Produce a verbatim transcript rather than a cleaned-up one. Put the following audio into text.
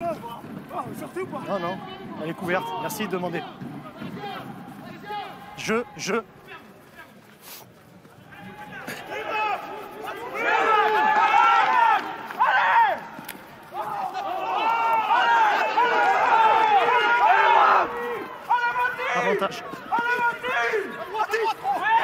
Non, non, elle est couverte. Merci de demander. Je, je. Avantage.